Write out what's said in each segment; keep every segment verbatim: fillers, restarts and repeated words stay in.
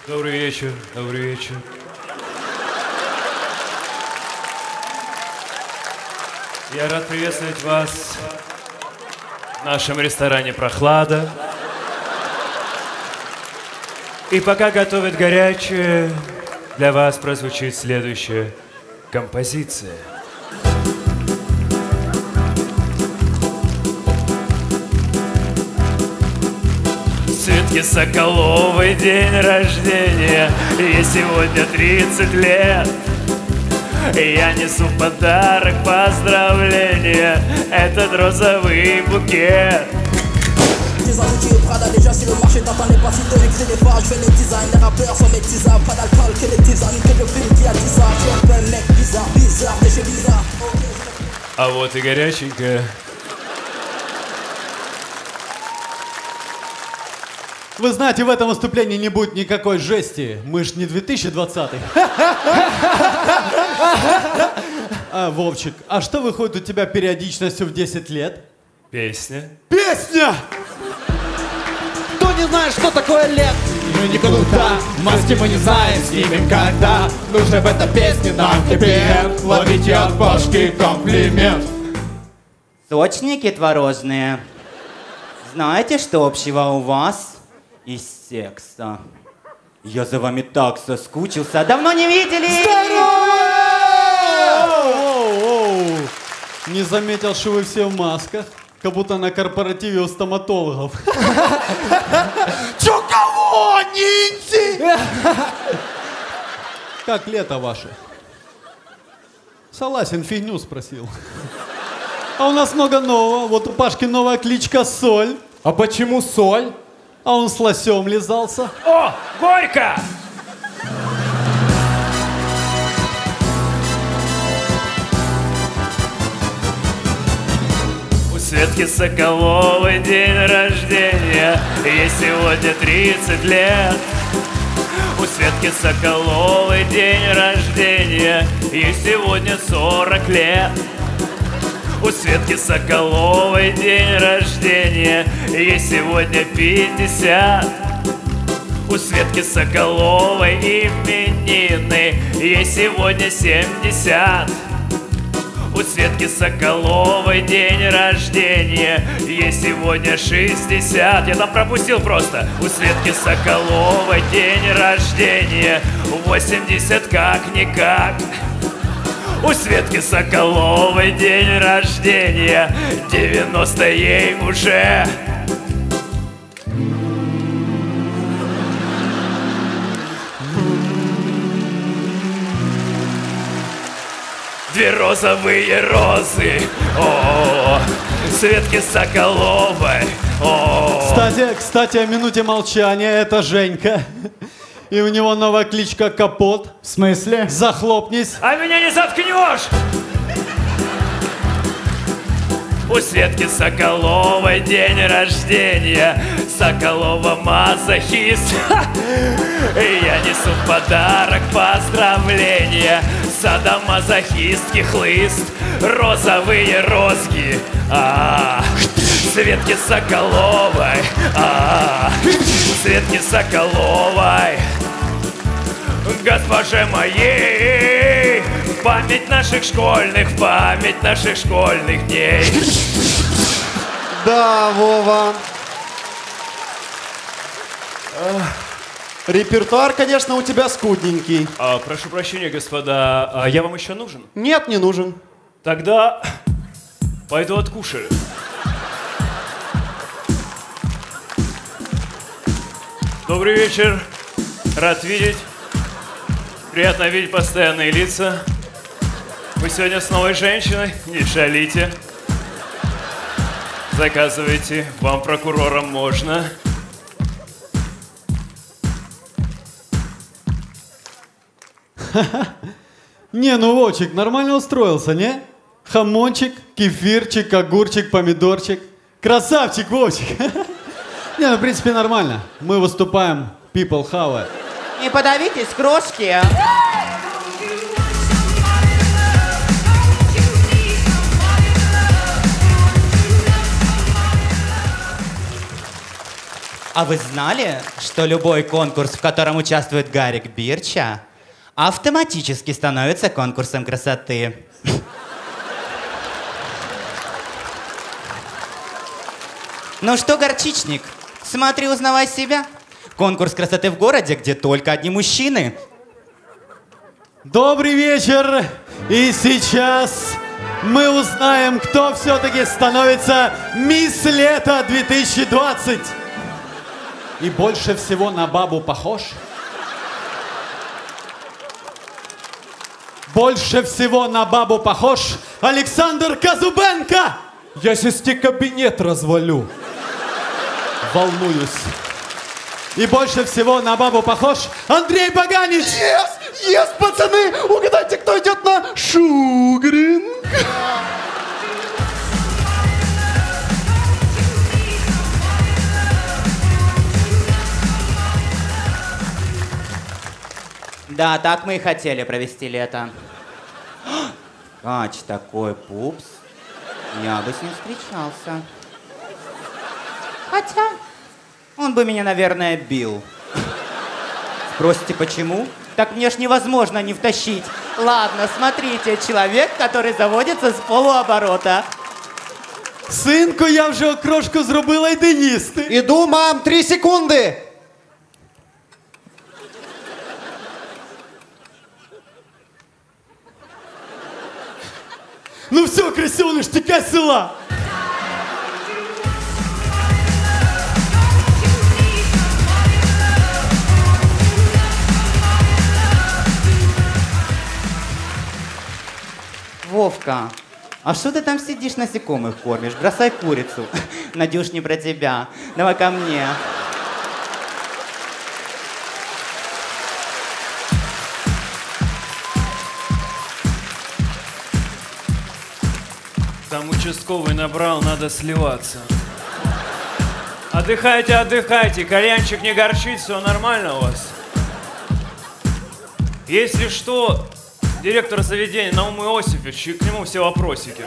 Добрый вечер, добрый вечер. Я рад приветствовать вас в нашем ресторане «Прохлада». И пока готовят горячее, для вас прозвучит следующая композиция. Светке Соколовой день рождения, ей сегодня тридцать лет. Я несу в подарок поздравления, этот розовый букет. Des inquiétudes, Prada déjà si le marché t'attendait pas si te l'écrit des phares. Je fais les designs, les rappeurs sont mes tisards. Pas d'alcool que les tisanes, que je filme qui a dit ça. Tu es un peu mec bizarre, bizarre, déchet bizarre. А вот и горяченькая. Вы знаете, в этом выступлении не будет никакой жести. Мы ж не две тысячи двадцатый. А, Вовчик, а что выходит у тебя периодичностью в десять лет? Песня. Песня! Кто не знает, что такое лет? Мы никуда, маски мы не знаем, снимем когда. Нужно в этой песне нам хэппи-энд. Ловите от башки комплимент. Сочники творожные. Знаете, что общего у вас и секса? Я за вами так соскучился. Давно не видели! Здорово! Не заметил, что вы все в масках. Как будто на корпоративе у стоматологов. Чё кого, ниндзя? Как лето ваше? Согласен, фигню спросил. А у нас много нового. Вот у Пашки новая кличка Соль. А почему соль? А он с лосем лизался. О, Горько! У Светки Соколовой день рождения, ей сегодня тридцать лет. У Светки Соколовой день рождения, ей сегодня сорок лет. У Светки Соколовой день рождения, ей сегодня пятьдесят. У Светки Соколовой именины, ей сегодня семьдесят. У Светки Соколовой день рождения, ей сегодня шестьдесят. Я там пропустил просто. У Светки Соколовой день рождения, восемьдесят как-никак. У Светки Соколовой день рождения, девяносто ей уже. Две розовые розы, о, Светки Соколовой, о. Кстати, кстати, о минуте молчания. Это Женька. И у него новая кличка Капот. В смысле? Захлопнись. А меня не заткнешь! У Светки Соколовой день рождения, Соколова мазохист. И я несу в подарок поздравления, садомазохистский хлыст, розовые розги. А, Светки Соколовой, а, Светки Соколовой, госпоже моей, память наших школьных, память наших школьных дней. Да, Вова. Репертуар, конечно, у тебя скудненький. А, прошу прощения, господа, а я вам еще нужен? Нет, не нужен. Тогда пойду откушаю. Добрый вечер. Рад видеть. Приятно видеть постоянные лица. Вы сегодня с новой женщиной? Не шалите. Заказывайте. Вам, прокурорам, можно. Не, ну Вовчик, нормально устроился, не? Хамончик, кефирчик, огурчик, помидорчик. Красавчик, Вовчик. Не, ну в принципе нормально. Мы выступаем People How It. Не подавитесь, крошки. А вы знали, что любой конкурс, в котором участвует Гарик Бирча, автоматически становится конкурсом красоты? Ну что, горчичник, смотри, узнавай себя. Конкурс красоты в городе, где только одни мужчины. Добрый вечер! И сейчас мы узнаем, кто все-таки становится мисс Лето две тысячи двадцать. И больше всего на бабу похож? Больше всего на бабу похож Александр Казубенко! Я сейчас тебе кабинет развалю. Волнуюсь. И больше всего на бабу похож Андрей Баганич! Yes! Yes, пацаны! Угадайте, кто идет на шугаринг? Да, так мы и хотели провести лето. Кач такой пупс. Я бы с ним встречался. Хотя, он бы меня, наверное, бил. Спросите, почему? Так мне ж невозможно не втащить. Ладно, смотрите, человек, который заводится с полуоборота. Синку, я вже окрошку зробила, йди їсти. Иду, мам, три секунды! Ну все, красивоныш, тікай з села. Вовка, а что ты там сидишь, насекомых кормишь? Бросай курицу. Надюш, не про тебя. Давай ко мне. Там участковый набрал, надо сливаться. Отдыхайте, отдыхайте, кальянчик не горчит, все нормально у вас. Если что, директор заведения Наум Иосифович, и к нему все вопросики.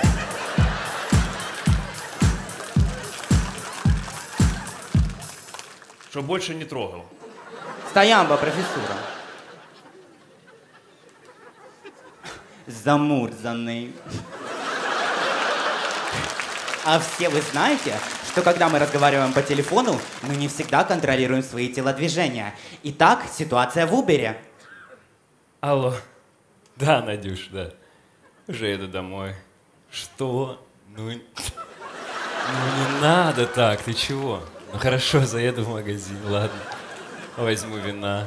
Чтоб больше не трогал. Стоямба, профессура. Замурзанный. А все вы знаете, что когда мы разговариваем по телефону, мы не всегда контролируем свои телодвижения. Итак, ситуация в Убере. Алло. Да, Надюш, да. Уже еду домой. Что? Ну, ну не надо так, ты чего? Ну хорошо, заеду в магазин, ладно. Возьму вина.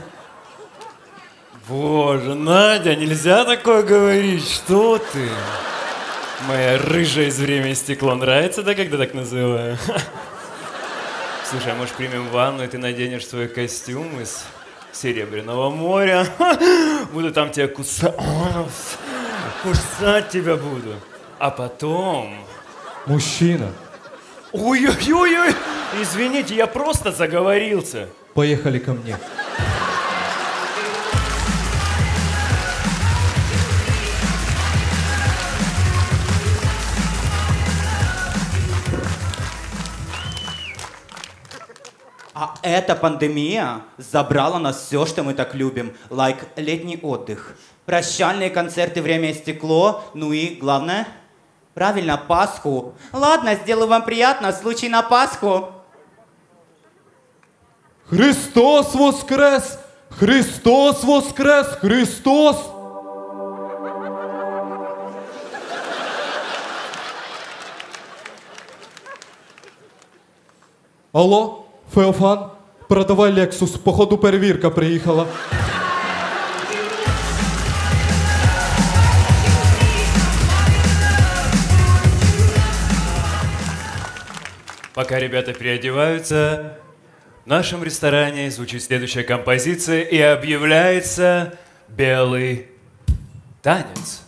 Боже, Надя, нельзя такое говорить, что ты? Моя рыжая из «Время и стекло» нравится, да, когда так называю? Слушай, а может примем ванну, и ты наденешь свой костюм из Серебряного моря? Буду там тебя кусать. Кусать тебя буду. А потом... Мужчина, Ой-ой-ой-ой! Извините, я просто заговорился. поехали ко мне. А эта пандемия забрала нас все, что мы так любим. Like летний отдых, прощальные концерты «Время и стекло», ну и, главное, правильно, Пасху. Ладно, сделаю вам приятно, случай на Пасху. Христос воскрес! Христос воскрес! Христос! Алло, Феофан, продавай Лексус, походу перевірка приїхала. Пока ребята переодеваются, в нашем ресторане звучит следующая композиция и объявляется белый танец.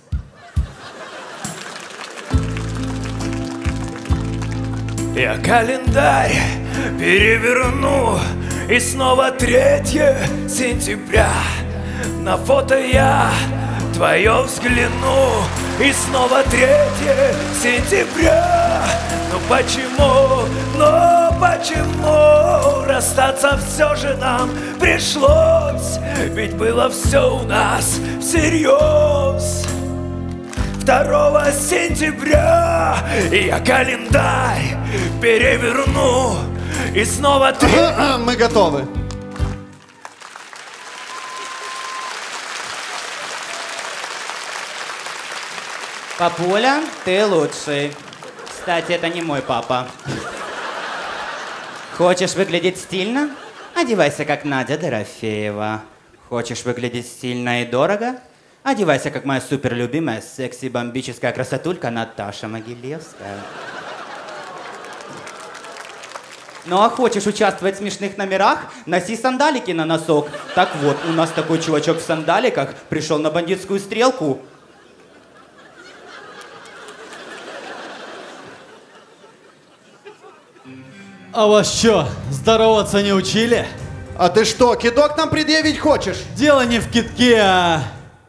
Я календарь переверну, и снова третье сентября. На фото я твое взгляну, и снова третье сентября. Ну почему, но почему расстаться все же нам пришлось? Ведь было все у нас всерьез. Второго сентября я календарь переверну и снова ты... Мы готовы. Папуля, ты лучший. Кстати, это не мой папа. Хочешь выглядеть стильно? Одевайся, как Надя Дорофеева. Хочешь выглядеть стильно и дорого? Одевайся, как моя суперлюбимая секси-бомбическая красотулька Наташа Могилевская. Ну а хочешь участвовать в смешных номерах? Носи сандалики на носок. Так вот, у нас такой чувачок в сандаликах пришел на бандитскую стрелку. А вас что, здороваться не учили? А ты что, кидок нам предъявить хочешь? Дело не в кидке, а...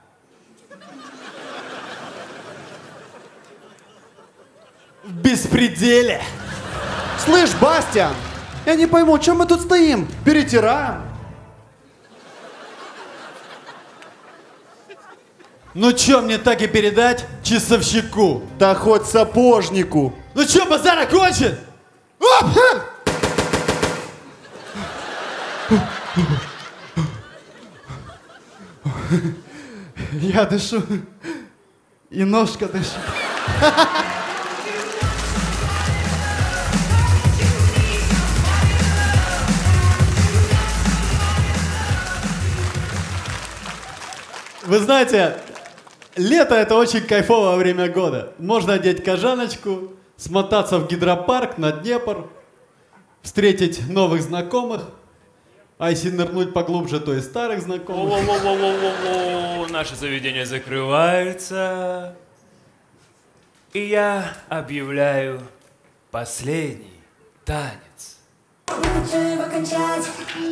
в беспределе. Слышь, Бастиан, я не пойму, чем мы тут стоим? Перетираем? Ну чё, мне так и передать часовщику? Да хоть сапожнику. Ну чё, базар окончен? Я дышу. И ножка дышу. Вы знаете, лето это очень кайфовое время года. Можно одеть кожаночку, смотаться в гидропарк на Днепр, встретить новых знакомых, а если нырнуть поглубже, то и старых знакомых. Во-во-во-во-во-во. Наше заведение закрывается. И я объявляю последний танец. Хочу его кончать.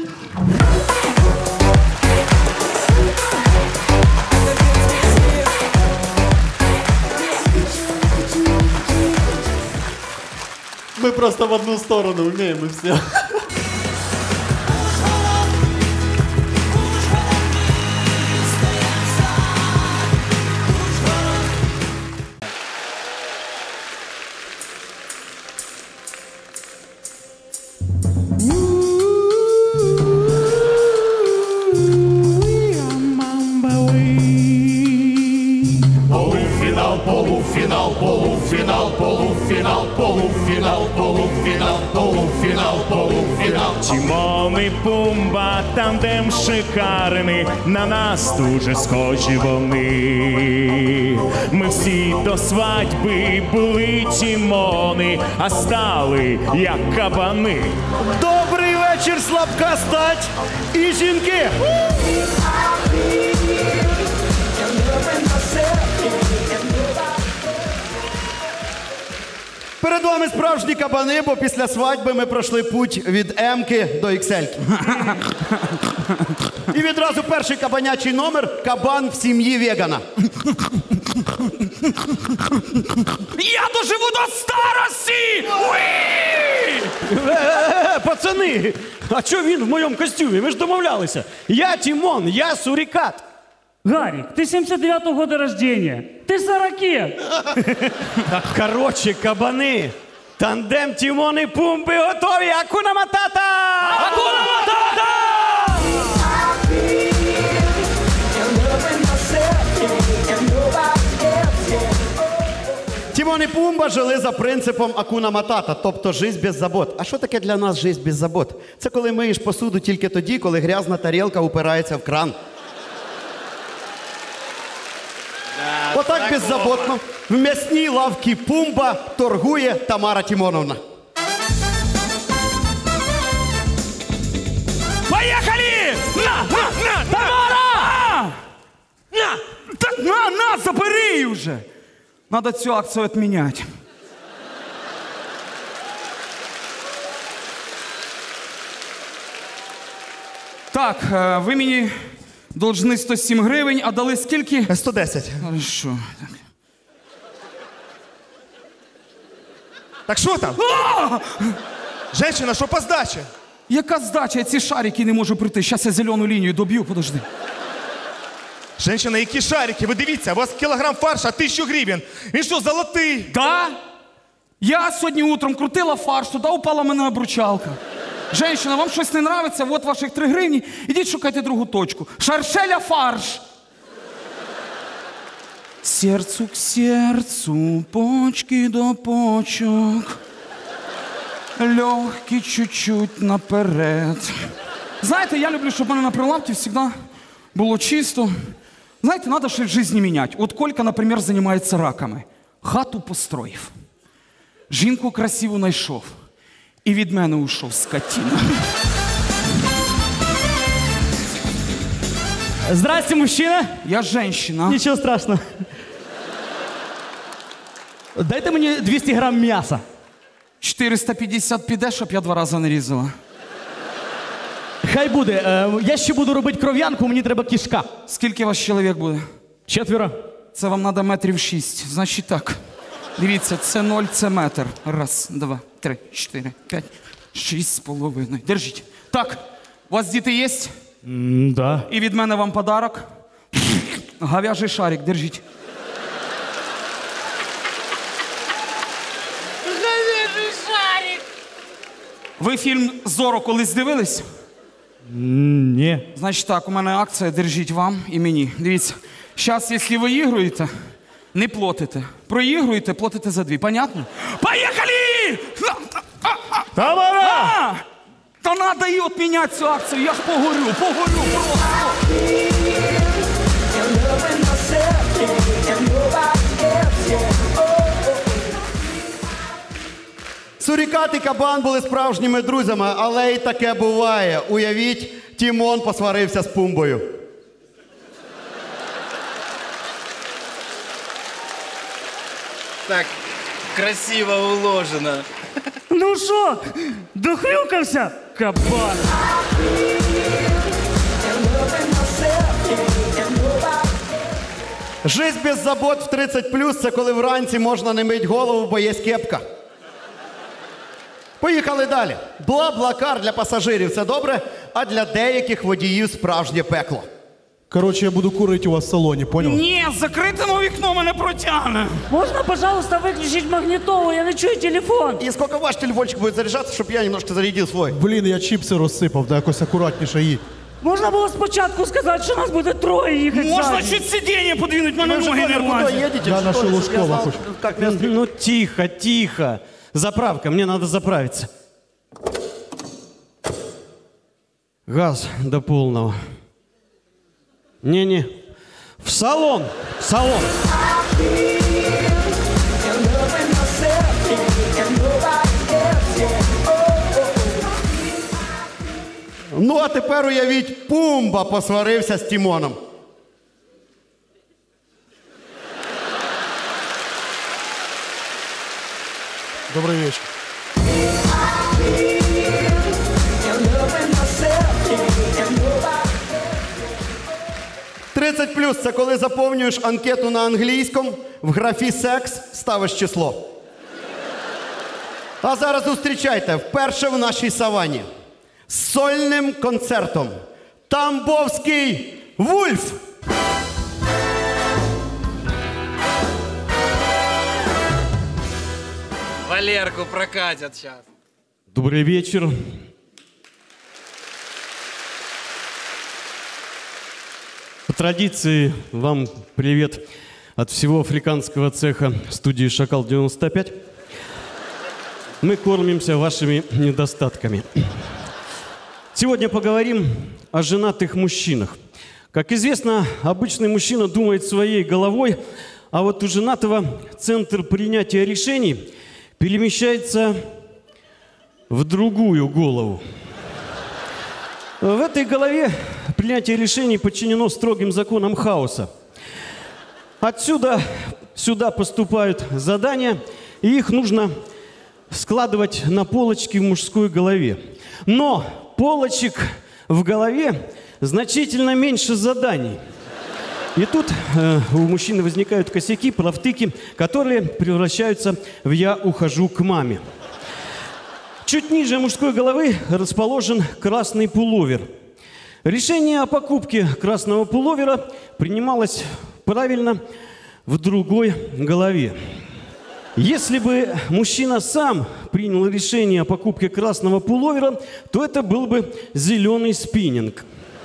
Мы просто в одну сторону умеем и все. Полуфинал, полуфинал, полуфинал, полуфинал, полуфинал, полуфинал, полуфинал, полуфинал. Тімон і Пумба, тандем шикарний, на нас дуже схожі вони. Ми всі до свадьби були Тімони, а стали як кабани. Добрий вечір, слабка стать і жінки. Перед вами справжні кабани, бо після свадьби ми пройшли путь від М-ки до ікс-ельки. І відразу перший кабанячий номер – кабан в сім'ї вегана. Я доживу до старості! Е-е-е, пацани, а чого він в моєму костюмі? Ми ж домовлялися. Я Тімон, я сурикат. Гарик, ты семьдесят девятого года рождения. Ты сорокет. Так, коротше, кабани. Тандем Тімон і Пумби готові. Акуна Матата! Акуна Матата! Тімон і Пумба жили за принципом Акуна Матата, тобто жизнь без забот. А що таке для нас жизнь без забот? Це коли миєш посуду тільки тоді, коли грязна тарілка упирається в кран. Отак беззаботно в м'ясній лавці Пумба торгує Тамара Тімоновна. Поехали! На, на, на, Тамара! На! Та, на, на, забери уже! Надо цю акцію відміняти. Так, е, ви мені должны сто сім гривень, а дали скільки? сто десять. Хорошо. Так що там? А! Женщина, що по здачі? Яка здача? Я ці шарики не можу прийти. Щас я зелену лінію доб'ю, подожди. Женщина, які шарики? Ви дивіться, у вас кілограм фарша, тисячу гривень. Він що, золотий? Да? Я сьогодні утром крутила фарш, туди упала мене обручалка. Женщина, вам щось не нравиться? Вот ваших три гривні. Ідіть шукайте другу точку. Шаршеля фарш. Серцу к серцу, почки до почок. Легкі чуть-чуть наперед. Знаєте, я люблю, щоб у мене на прилавці завжди було чисто. Знаєте, треба щось в житті міняти. От Колька, наприклад, займається раками. Хату построїв. Жінку красиву знайшов. І від мене ушов, скотина. Здрасте, мужчина. Я женщина. Нічого страшного. Дайте мені двісті грам м'яса. чотириста п'ятдесят піде, щоб я два рази не різала. Хай буде. Е, я ще буду робити кров'янку, мені треба кишка. Скільки вас чоловік буде? Четверо. Це вам треба метрів шість. Значить так. Дивіться, це ноль, це метр. Раз, два, три, чотири, п'ять, шість з половиною. Держіть. Так, у вас діти є? Mm, да. І від мене вам подарок. Говяжий шарик, держіть. Говяжий шарик. Ви фільм «Зоро» колись дивились? Mm, ні. Значить так, у мене акція, держіть вам і мені. Дивіться, зараз, якщо ви ігруєте, не платите. Проігруєте, платите за дві. Понятно? Поїхали! Тамара! Та надо її отміняти цю акцію, я ж погорю, погорю просто. Сурікат і кабан були справжніми друзями, але і таке буває. Уявіть, Тімон посварився з Пумбою. Так красиво уложено. Ну що, дохрюкався, кабан? Жизнь без забот в тридцять плюс – це коли вранці можна не мить голову, бо є кепка. Поїхали далі. Бла-блакар для пасажирів – це добре, а для деяких водіїв – справжнє пекло. Короче, я буду курить у вас в салоне, понял? Ні, закритому вікно мене протягне. Можно, пожалуйста, выключить магнитолу? Я не чую телефон. И сколько ваш телефончик будет заряжаться, чтобы я немножко зарядил свой? Блін, я чіпси розсипав, да якось акуратніше їдь. Можна було спочатку сказати, що нас буде троє їхати. Можна чуть сидіння подвинуть, мене ноги не влазять. Я на Шелушкова хочу. Ну, тихо, тихо. Заправка, мне надо заправиться. Газ до полного. Не-не. В салон, в салон. Ну, а тепер уявіть, Пумба посварився з Тімоном. Добрий вечір. тридцять плюс – це коли заповнюєш анкету на англійському, в графі «секс» ставиш число. А зараз зустрічайте, вперше в нашій савані. З сольним концертом. Тамбовський Вульф! Валерку прокатят сейчас. Добрый вечер. По традиции вам привет от всего африканского цеха студии «Шакал девяносто пять». Мы кормимся вашими недостатками. Сегодня поговорим о женатых мужчинах. Как известно, обычный мужчина думает своей головой, а вот у женатого центр принятия решений перемещается в другую голову. В этой голове принятие решений подчинено строгим законам хаоса. Отсюда сюда поступают задания, и их нужно складывать на полочки в мужской голове. Но полочек в голове значительно меньше заданий. И тут э, у мужчины возникают косяки, плавтыки, которые превращаются в «я ухожу к маме». Чуть ниже мужской головы расположен красный пуловер. Решение о покупке красного пуловера принималось правильно в другой голове. Если бы мужчина сам принял решение о покупке красного пуловера, то это был бы зеленый спиннинг.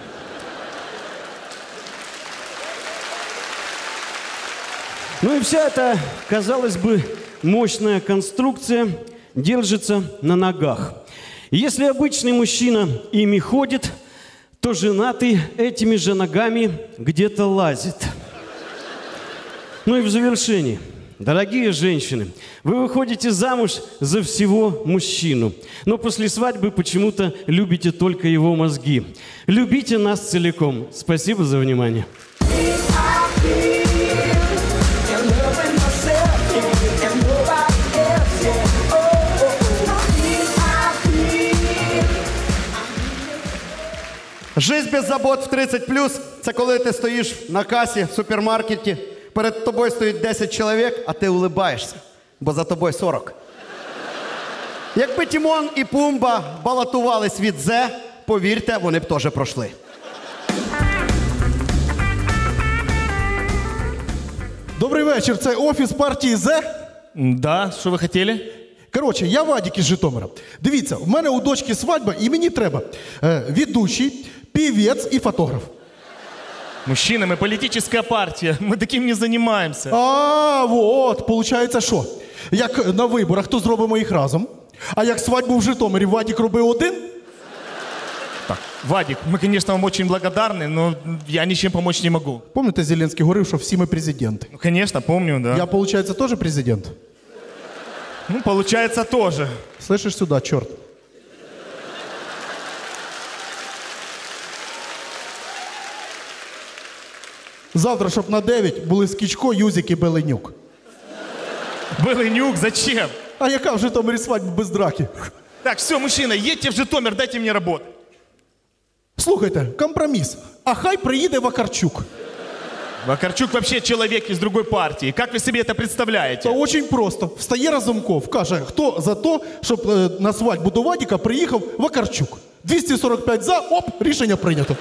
Ну и вся эта, казалось бы, мощная конструкция держится на ногах. Если обычный мужчина ими ходит, то женатый этими же ногами где-то лазит. Ну и в завершении. Дорогие женщины, вы выходите замуж за всего мужчину, но после свадьбы почему-то любите только его мозги. Любите нас целиком. Спасибо за внимание. Жизнь без забот в тридцять плюс – це коли ти стоїш на касі в супермаркеті, перед тобою стоїть десять чоловік, а ти улибаєшся, бо за тобою сорок. Якби Тімон і Пумба балотувались від Зе, повірте, вони б теж пройшли. Добрий вечір, це офіс партії Зе? Да, що ви хотіли? Коротше, я Вадік із Житомира. Дивіться, в мене у дочки свадьба, і мені треба е, ведучий, певець і фотограф. Мужчина, мы политическая партия, мы таким не занимаемся. А, вот, получається що? Як на виборах, то зробимо їх разом. А як свадьбу в Житомирі Вадік робив один? Так, Вадик, мы, конечно, вам очень благодарны, но я ничем помочь не могу. Помните, Зеленський говорив, що всі ми президенти? Ну, конечно, помню, да. Я, получается, тоже президент? Ну, получается, тоже. Слышишь сюда, черт. Завтра, щоб на дев'ять були Скічко, Юзик і Беленюк. Беленюк, зачем? А яка в Житомирі свадьба без драки? Так, все, мужчина, едьте в Житомир, дайте мне работу. Слухайте, компроміс. А хай приїде Вакарчук. Вакарчук вообще человек из другой партии. Как вы себе это представляете? Та очень просто. Встає Разумков, каже, хто за то, щоб е, на свадьбу до Вадіка приїхав Вакарчук. двісті сорок п'ять за, оп, рішення прийнято.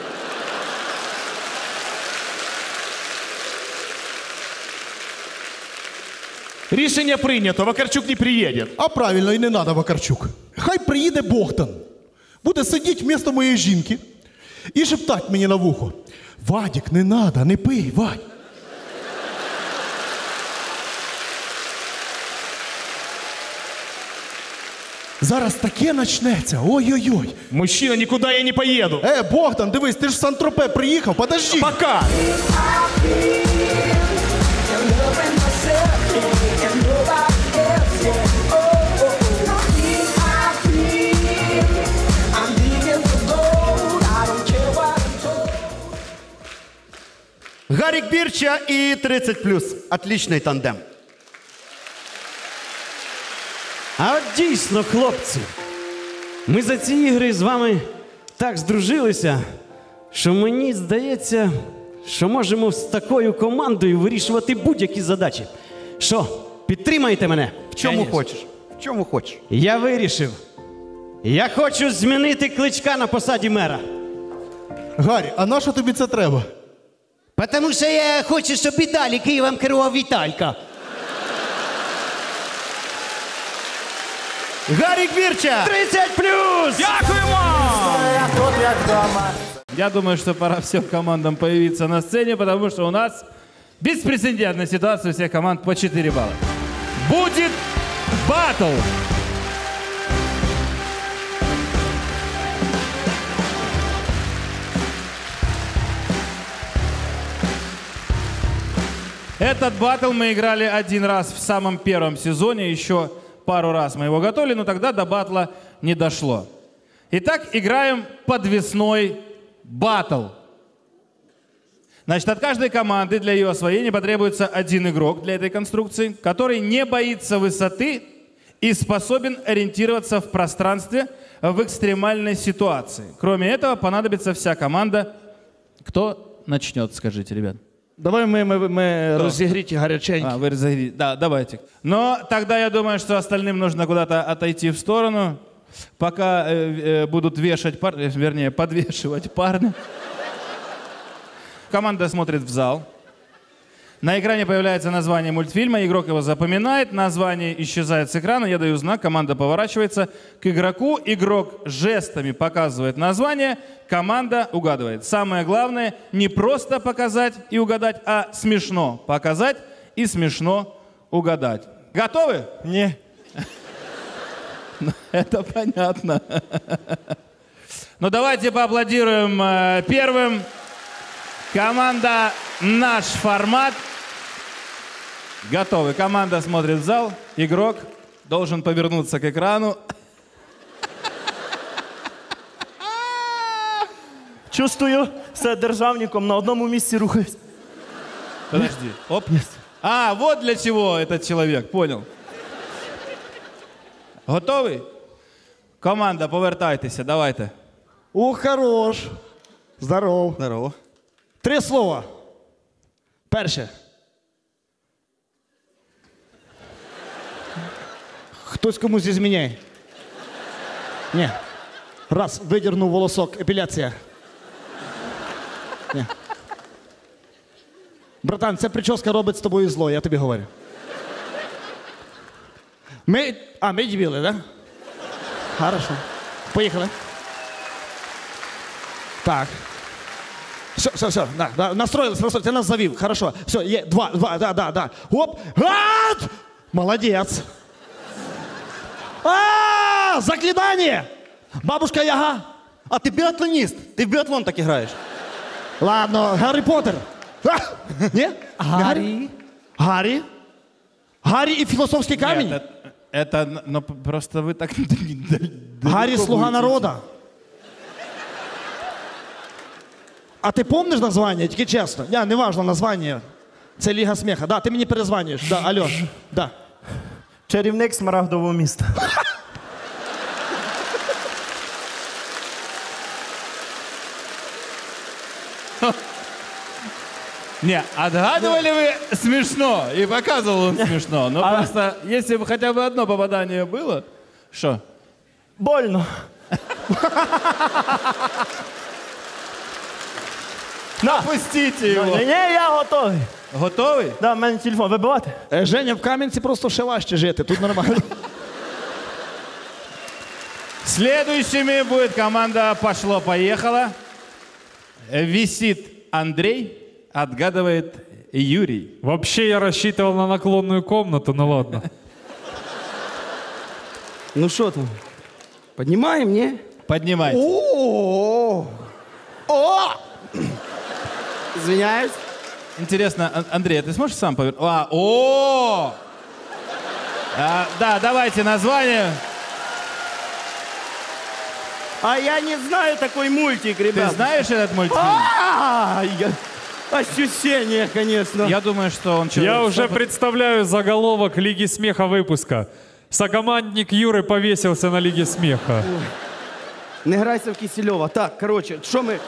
Рішення прийнято, Вакарчук не приїде. А правильно, і не треба Вакарчук. Хай приїде Богдан. Буде сидіти вместо моєї жінки і шептать мені на вухо. Вадік, не треба, не пий, Вадь. Зараз таке начнеться, ой-ой-ой. Мужчина, никуда я не поеду. Е, Богдан, дивись, ти ж в Сан-Тропе приїхав, подожди. Пока. Гарік Бірча і тридцять плюс. Отличний тандем. А от дійсно, хлопці, ми за ці ігри з вами так здружилися, що мені здається, що можемо з такою командою вирішувати будь-які задачі. Що, підтримаєте мене? В чому хочеш? В чому хочеш? Я вирішив. Я хочу змінити Кличка на посаді мера. Гарі, а на що тобі це треба? Тому що я хочу, щоб і далі Києвом керував Віталька. Гарік Бірча! тридцять плюс! Дякуємо! Я думаю, что пора всем командам появиться на сцене, потому что у нас беспрецедентная ситуация у всех команд по четыре балла. Будет батл! Этот батл мы играли один раз в самом первом сезоне, еще пару раз мы его готовили, но тогда до батла не дошло. Итак, играем подвесной батл. Значит, от каждой команды для ее освоения потребуется один игрок для этой конструкции, который не боится высоты и способен ориентироваться в пространстве в экстремальной ситуации. Кроме этого, понадобится вся команда. Кто начнет, скажите, ребят? Давай мы, мы, мы разогреть горяченько. А, вы разогреть. Да, давайте. Но тогда я думаю, что остальным нужно куда-то отойти в сторону. Пока э, э, будут вешать, пар... вернее, подвешивать парня. Команда смотрит в зал. На экране появляется название мультфильма, игрок его запоминает, название исчезает с экрана, я даю знак, команда поворачивается к игроку, игрок жестами показывает название, команда угадывает. Самое главное, не просто показать и угадать, а смешно показать и смешно угадать. Готовы? Не. Это понятно. Ну давайте поаплодируем э, первым. Команда «Наш формат». Готовы. Команда смотрит в зал. Игрок должен повернуться к экрану. Чувствую, з державником на одному місці рухаюсь. Подожди. Оп. А, вот для чего этот человек. Понял. Готовий? Команда, повертайтеся. Давайте. Ух, хорош. Здоров. Здорово. Три слова. Перше. Хтось комусь зміняє. Ні. Раз, видірнув волосок, епіляція. Ні. Братан, ця прическа робить з тобою зло, я тобі говорю. Ми... А, ми дебіли, да? Хорошо. Поїхали. Так. Все, все, все, да, да, настроились, настроились, ты нас завил, хорошо. Все, е, два, два, да, да, да. Оп, ат! Молодец. А, заклинание! Бабушка Яга. А ти біатлоніст, ти в біатлон так граєш. Ладно, Гаррі Поттер. А, не? Гаррі. Гаррі? Гаррі и философский камень? Нет, это, это ну, просто вы так... Гаррі слуга народа. А ти помниш названня, тільки чесно? Я, не важно названня. Це Ліга сміха. Да, ти мені перезванюєш. Да, алло. Да. Чарівник Смарагдового міста. Не, отгадывали вы смешно, и показывал он смешно. Но А- просто, если бы хотя бы одно попадание было... Что? Больно. Напустите его. Ні, я готовий. Готовий? Да, в мене телефон. Вибивати? Е, Женя, в Кам'янці просто ще важче жити. Тут нормально. Следующими будет команда «Пошло-поехало». Висит Андрей, отгадывает Юрий. Вообще я рассчитывал на наклонную комнату, ну ладно. Ну що там? Поднимаем, не? Поднимайте. О! О! Извиняюсь. Интересно, Ан- Андрей, а ты сможешь сам повернуть? А, о! А, да, давайте название. А я не знаю такой мультик, ребят. Ты знаешь этот мультфильм? А, я- Ощущение, конечно. Я думаю, что он человек... Я уже с опыт- представляю заголовок Лиги смеха выпуска. Сокомандник Юры повесился на Лиге смеха. Не грайся в Кисельова. Так, короче, що ми...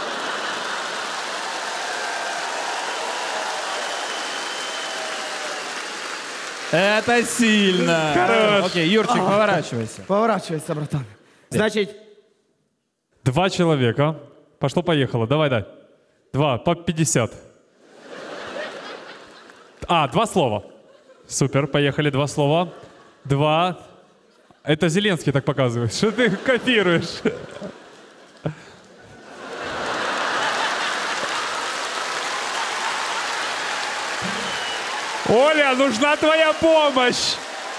Это сильно. Хорош. Окей, Юрчик, А. поворачивайся. Поворачивайся, братан. Значить, Два человека. Пошло-поехало. Давай, дай. Два. По пятьдесят. А, два слова. Супер. Поехали. Два слова. Два. Это Зеленский так показывает. Что ты копируешь? Оля, нужна твоя помощь!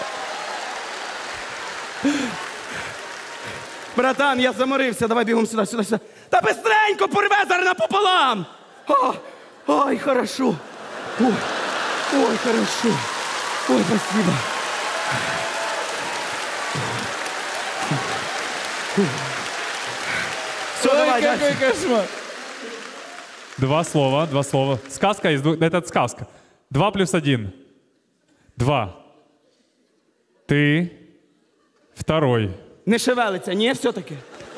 братан, я заморився. Давай бігом сюди, сюди, сюди. Та быстренько порве зараз напополам. О, ой, хорошо. Ой, ой, хорошо. Ой, спасибо. Все, Ой, давай, какой дальше. кошмар. Два слова, два слова. Сказка из двух... Это сказка. Два плюс один. Два. Ты второй. Не шевелиться, ні, все-таки?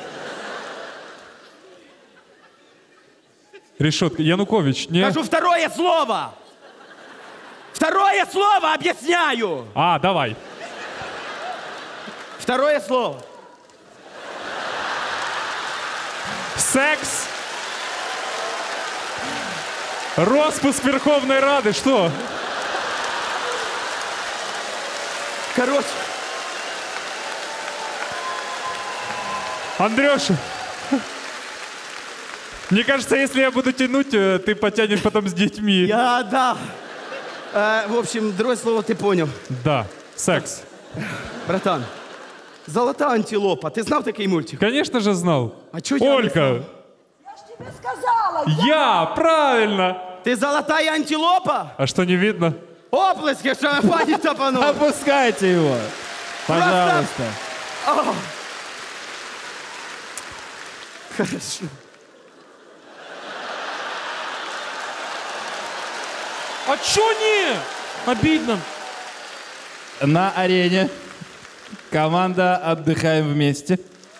Решетка. Янукович, не? Кажу второе слово. Второе слово, объясняю. А, давай. Второе слово. Секс. Роспуск Верховной Рады, что? Короче. Андрюша, мне кажется, если я буду тянуть, ты потянешь потом с детьми. Я, да. Э, в общем, другое слово ты понял. Да, секс. Братан, «Золотая антилопа». Ты знал такой мультик? Конечно же знал. А чё я Олька. не знал? Сказала! Я, правильно. Ты золотая антилопа? А что, не видно? Оплески, что пани топанул. Опускайте его. Пожалуйста. О. Хорошо. А чё не? Обидно. На арене команда «Отдыхаем вместе».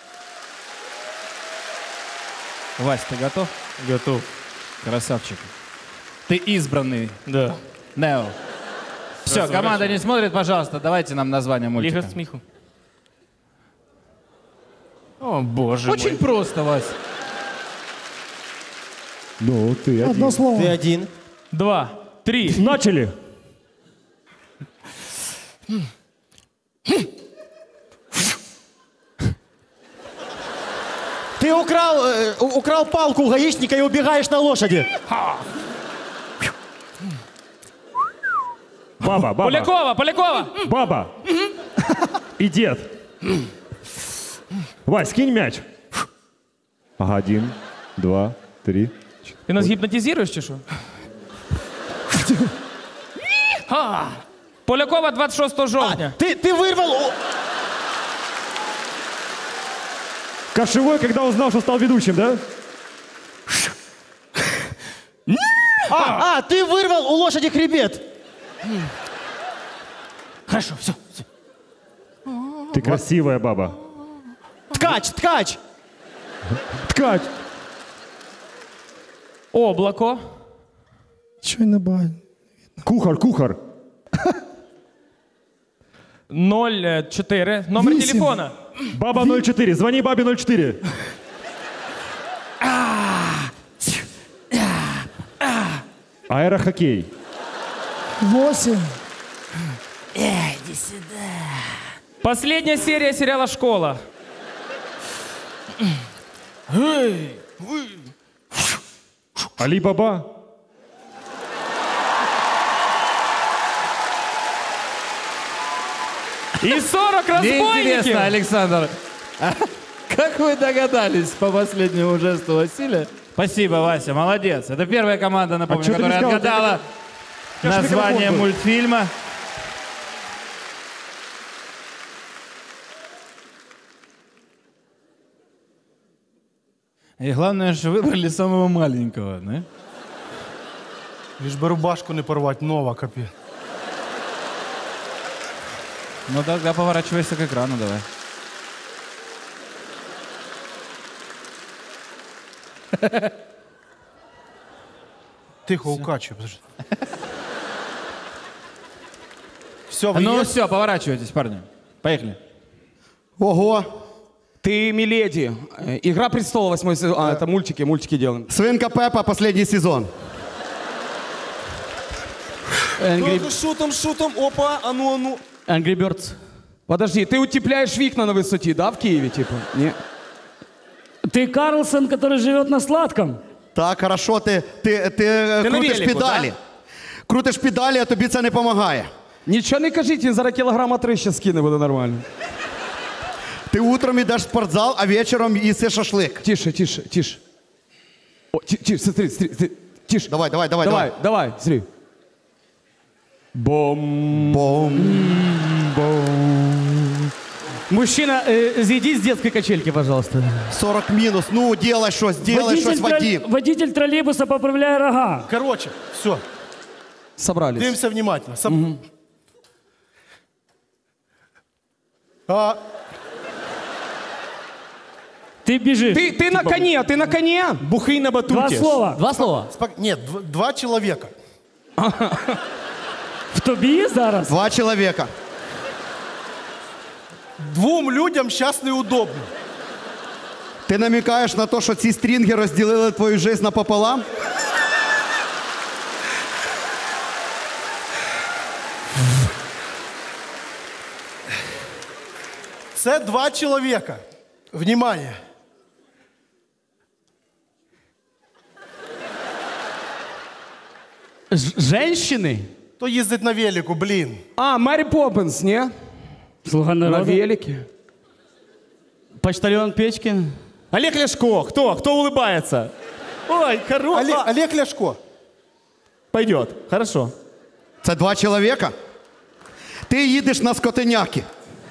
Вась, ты готов? Готов. Красавчик. Ты избранный. Да. Нео. Все, команда не смотрит, пожалуйста, давайте нам название мультика. Лига смеху. О, боже Очень мой. просто, Вась. Ну, ты один. Одно слово. Ты один. Два. Три. Начали. Ты украл, э, у- украл палку у гаишника и убегаешь на лошади. Баба, баба. Полякова, Полякова! Баба. И дед. Вась, кинь мяч. Ага, один, два, три. Ти нас гіпнотизуєш чи що? Ха! Полякова двадцять шостого жовтня. Ты, ты вырвал... у- Кошевой, когда узнал, что стал ведущим, да? А, а, ты вырвал у лошади хребет. Хорошо, все. Ты красивая баба. Ткач, ткач. Ткач. Облако. Чё не бай? Кухар, кухар. ноль чотири. Номер Вісім. телефона. Баба ноль чотири. Звони бабе ноль чотири. Аэрохоккей. Восемь. Иди сюда. Последняя серия сериала «Школа». Али Баба. И сорок Мне разбойников. интересно, Александр, а как вы догадались по последнему жесту Василия? Спасибо, Вася, молодец. Это первая команда, напомню, А чё ты не которая сказал? отгадала Я ж название микрофон был. мультфильма. И главное, что выбрали самого маленького, да? Лишь бы рубашку не порвать, нова капец. Ну тогда поворачивайся к экрану, давай. Тихо, укачивай, подожди. Все, вы Ну есть? все, поворачивайтесь, парни. Поехали. Ого. Ты Миледи. Э, Игра престолов, восьмой сезон. А, это мультики, мультики делаем. Свинка Пеппа, последний сезон. Angry, Шутом, шутом, опа, а ну, а ну. Angry Birds. Подожди, ты утепляешь вікна на высоте, да, в Киеве, типа? Не. Ты Карлсон, который живет на сладком. Так, хорошо, ти, ти, ти, е, Ти на крутиш велику, педалі. да? Крутиш педалі, а тобі це не допомагає. Нічого не кажіть, він зараз кілограма три ще скине, буде нормально. Ти утром йдеш в спортзал, а вечором їси шашлик. Тише, тише, тише. О, ти- тише, смотри, смотри, смотри. Тише. Давай, давай, давай, Давай, давай. давай, смотри. Бом. Бом. Мужчина, э, зайди с детской качельки, пожалуйста. сорок мінус. Ну, делай щось, делай щось, трол- Вадим. водитель троллейбуса, поправляя рога. Короче, все, Собрались. дивимося внимательно. Соб- А, Ты бежишь. Ты, ты на коне, ты на коне. бухый на батуте. Два слова. Два слова. Спок- Нет, дв- два человека. В тобі зараз? Два чоловіка. Двум людям сейчас неудобно. Ти намікаєш на те, що ці стрінги розділили твою життя напополам? Це два чоловіка. Внимание. Ж- Женщини? То їздить на велику, блін. А, Мері Поппинс, ні? Слуга На народу. велике. Почтальон Печкин? Олег Ляшко. Кто? Кто улыбается? Ой, хорош. Олег, Олег Ляшко. Пойдет. Хорошо. Це два чоловіка? Ти їдеш на скотиняки.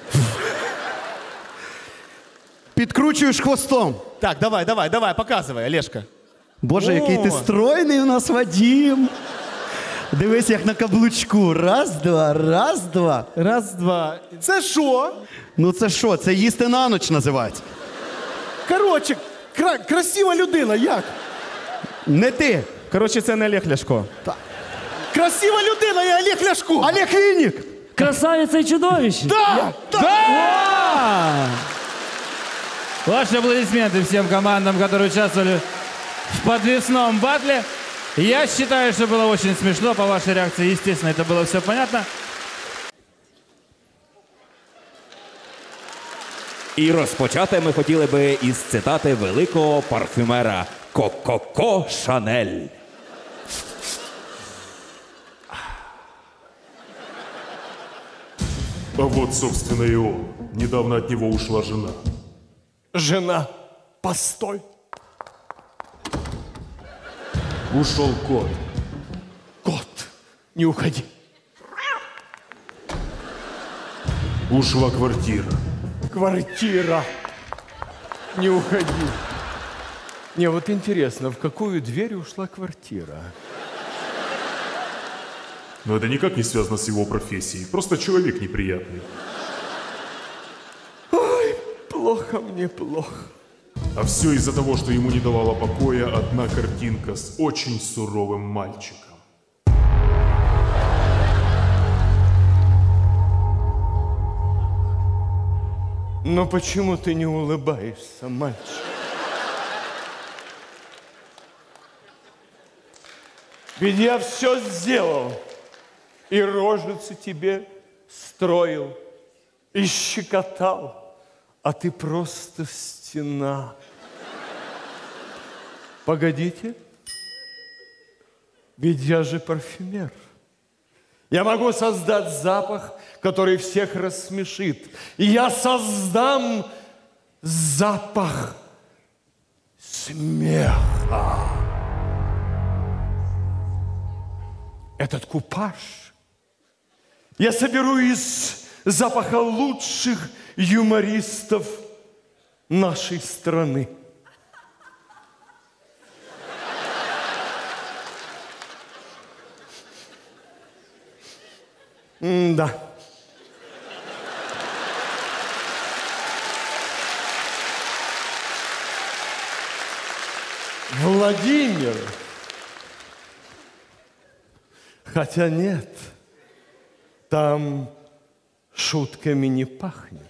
Підкручуєш хвостом. Так, давай, давай, давай, показывай, Олежка. Боже, О! який ти стройний у нас, Вадим. Дивись, як на каблучку. Раз, два, раз, два. Раз, два. Це що? Ну це що? Це їсти на ніч називається. Коротше, кра- красива людина, як? Не ти. Короче, це не Олег Ляшко. Красива людина, я Олег Ляшко. Олег Вінник. Красавица и чудовище. Да! Да! Ваши аплодисменты всем командам, которые участвовали в подвесном батле. Я считаю, что было очень смешно по вашей реакции. Естественно, это было все понятно. І розпочати ми хотіли би із цитати великого парфюмера Коко Шанель. А вот, собственно, и он. Недавно от него ушла жена. Жена, постой. Ушел кот. Кот, не уходи. Ушла квартира. Квартира. Не уходи. Не, вот интересно, в какую дверь ушла квартира? Но это никак не связано с его профессией. Просто человек неприятный. Ой, плохо мне, плохо. А все из-за того, что ему не давала покоя одна картинка с очень суровым мальчиком. Но почему ты не улыбаешься, мальчик? Ведь я все сделал. И рожицы тебе строил, и щекотал, а ты просто стена. Погодите, ведь я же парфюмер. Я могу создать запах, который всех рассмешит. И я создам запах смеха. Этот купаж я соберу из запаха лучших юмористов нашей страны. М-да. Владимир. Хотя нет, там шутками не пахнет.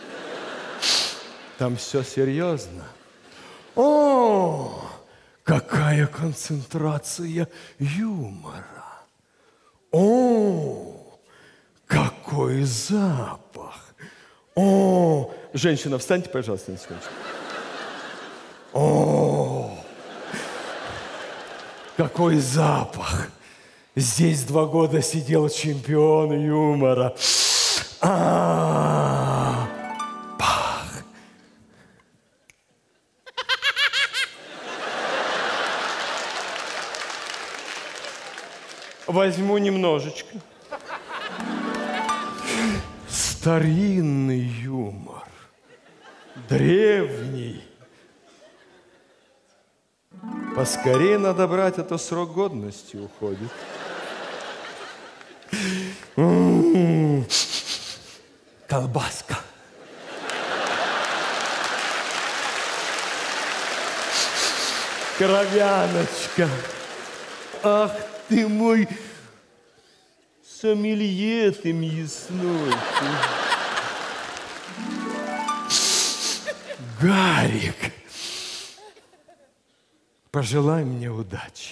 Там все серьезно. О, какая концентрация юмора. О, какой запах. О, женщина, встаньте, пожалуйста, на секундочку. О, какой запах. Здесь два года сидел чемпион юмора. А, пах. Возьму немножечко. Старинный юмор. Древний. Поскорее надо брать, а то срок годности уходит. М-м-м. Колбаска. Кровяночка. Ах ты мой сомелье ты мясной. Гарик. Пожелай мне удачи.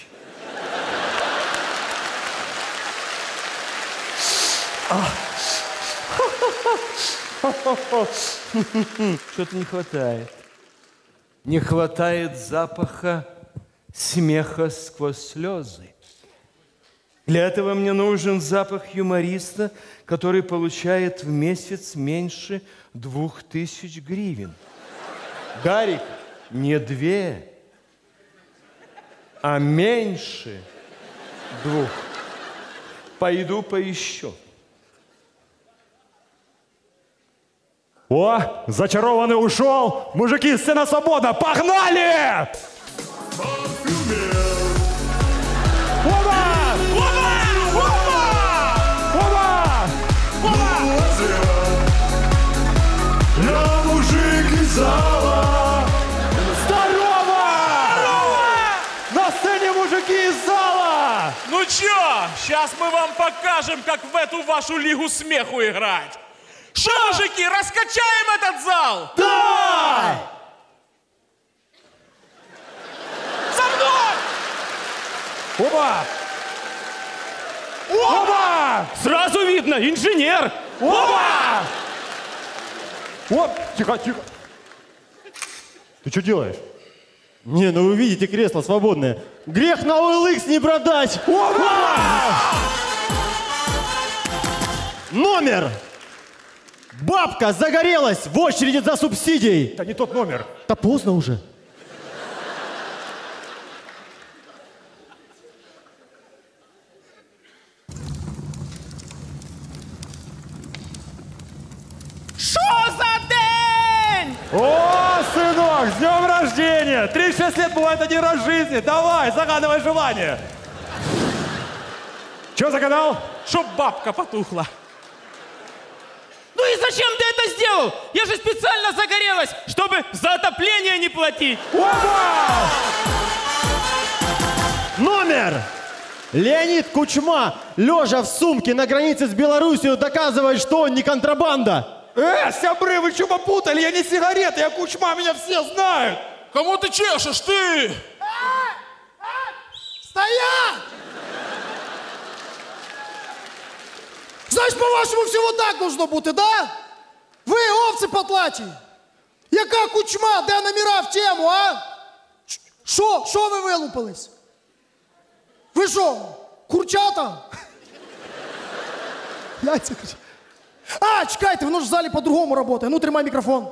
Что-то не хватает. Не хватает запаха смеха сквозь слезы. Для этого мне нужен запах юмориста, который получает в месяц меньше двух тысяч гривен. Гарик, не две, а меньше двух. Пойду поищу. О, зачарованный ушел! Мужики, сцена свободна! Погнали! Оба! Оба! Оба! Оба! Оба! Я мужик из зала! Здорово! Здорово! На сцене мужики из зала! Ну чё, сейчас мы вам покажем, как в эту вашу лигу смеху играть. Что, мужики, раскачаем этот зал? Давай! За мной! Оба! Оба! Сразу видно, инженер! Оба! Оп! Тихо, тихо. Ты что делаешь? Не, ну вы видите, кресло свободное. Грех на о эл икс не продать! Оба! Номер! Бабка загорелась в очереди за субсидией. Да не тот номер. Да поздно уже. Что за день? О, сынок, с днем рождения! тридцать шесть лет бывает один раз в жизни. Давай, загадывай желание. Че загадал? Чтоб бабка потухла. Ну и зачем ты это сделал? Я же специально загорелась, чтобы за отопление не платить. Опа! Номер! Леонид Кучма, лежа в сумке на границе с Белоруссией, доказывает, что он не контрабанда. Э, сябры, вы что попутали? Я не сигарета, я Кучма, меня все знают. Кому ты чешешь, ты? Стоять! Значить, по-вашому, все вот так должно бути, да? Ви, овці потлаті! Яка Кучма? Де номера в тему, а? Що? Що ви вилупились? Ви що, курчата? Яйця курчата. А, чекайте, воно ж в залі по-другому працює. Ну, тримай мікрофон.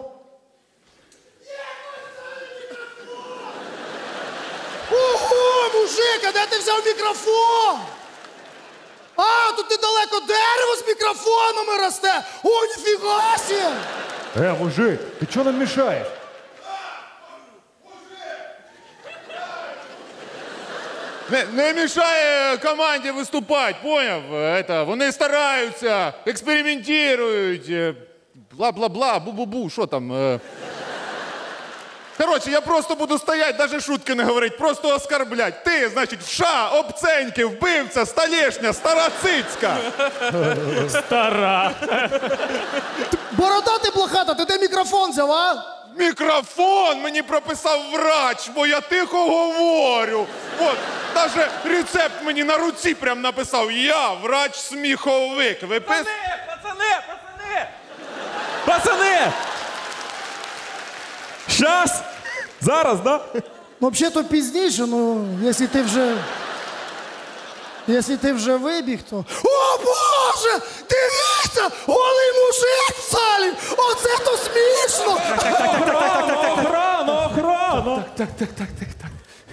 Ого, мужик, а де ти взяв мікрофон? А, тут недалеко дерево з мікрофонами росте! О, ніфіга сі! Э, мужик, ты что нам мешаешь? Не, не мішає команді виступати, поняв? Это, вони стараються, експериментують, бла-бла-бла, бу-бу-бу, що там? е. Коротше, я просто буду стоять, навіть шутки не говорить, просто оскорблять. Ти, значить, вша, обценьки, вбивця, столешня, стара цицька. Стара. Борода ти блохата, ти де мікрофон взяв, а? Мікрофон мені прописав врач, бо я тихо говорю. От, навіть рецепт мені на руці прям написав. Я врач-сміховик. Випис... Пацани, пацани! Пацаны! Сейчас! Зараз, да? Взагалі-то пізніше, ну, якщо ти вже... Якщо ти вже вибіг, то... О, Боже! Дивіться! Голий мужик в залі! Оце то смішно! Так, так, так, так, так, так, так, охрану, охрану! Так, так, так, так, так.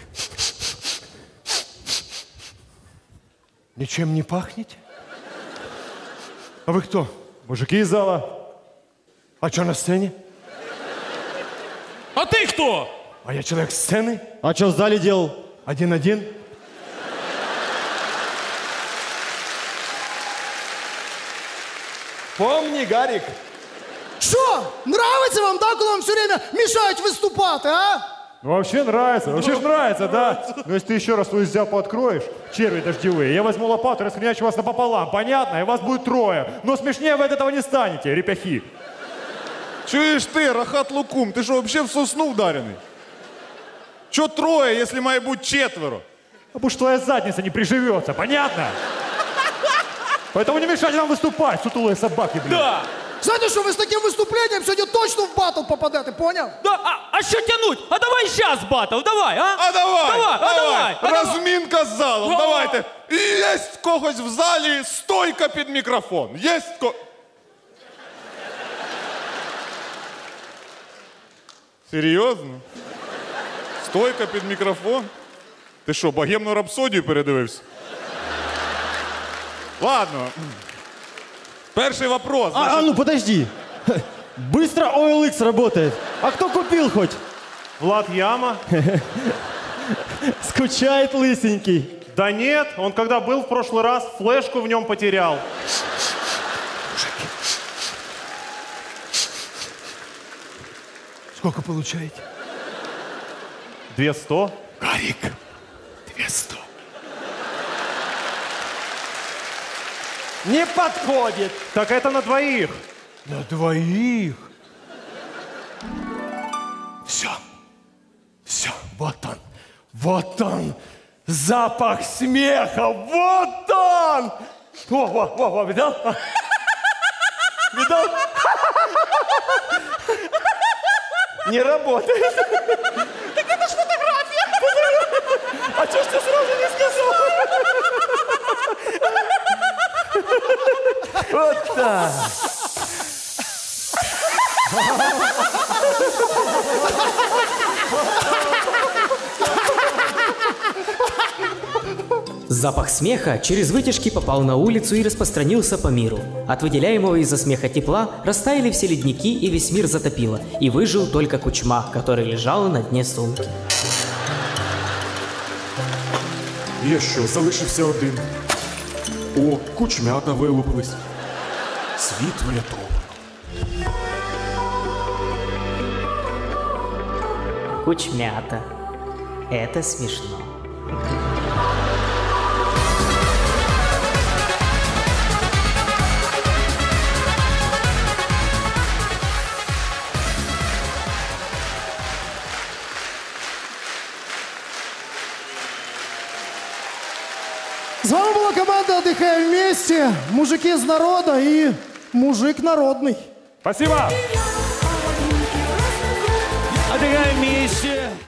Ничем не пахнете? А вы кто? Мужики из зала. А что на сцене? А ты кто? А я человек сцены. А что в зале делал? Один-один. Помни, Гарик. Що? Нравиться вам, да, коли вам все время мішають виступати, а? Ну вообще нравится, вообще ж нравится, да? Но если ты еще раз свою зяпу откроешь, черви дождевые, я возьму лопату и расхренячу вас напополам, понятно? И вас будет трое. Но смешнее вы от этого не станете, репяхи. Чуєш ти, Рахат Лукум, ти що, взагалі в сосну вдарений? Чё трое, если має бути четверо? Потому что твоя задница не приживется, понятно? Поэтому не мешайте нам выступать, сутулые собаки, блин. Да. Знаєте що, ви з таким виступлением сьогодні точно в батл попадете, поняв? Да, а, а що тянуть? А давай сейчас батл, давай, а? А давай, Давай, а давай, а давай. Розмінка з залом, О. давайте. І є в когось в залі стойка під мікрофон. Є ко... Серйозно? Стойка під мікрофон? Ти що, богемну рапсодію передивився? Ладно. Перший вопрос. А, а ну подожди. Быстро о эл икс работает. А кто купил хоть? Влад Яма. Скучает лысенький. Да нет, он когда был в прошлый раз, флешку в нем потерял. Сколько получаете? Две сто. Гарик, две сто. Не подходит. Так это на двоих. На двоих. Все. Все, вот он. Вот он. Запах смеха. Вот он. Во, во, во, во, видал? Видал? Не работает. Так это ж фотография. А что ж ты сразу не сказал? Вот так. Запах смеха через вытяжки попал на улицу и распространился по миру. От выделяемого из-за смеха тепла растаяли все ледники и весь мир затопило. И выжил только Кучма, который лежал на дне сумки. Я що, залишився один? О, кучмята вилупились. Світ врятовано. Кучмята. Это смешно. С вами была команда «Отдыхаем вместе», мужики из народа и мужик народный. Спасибо! Отдыхаем вместе.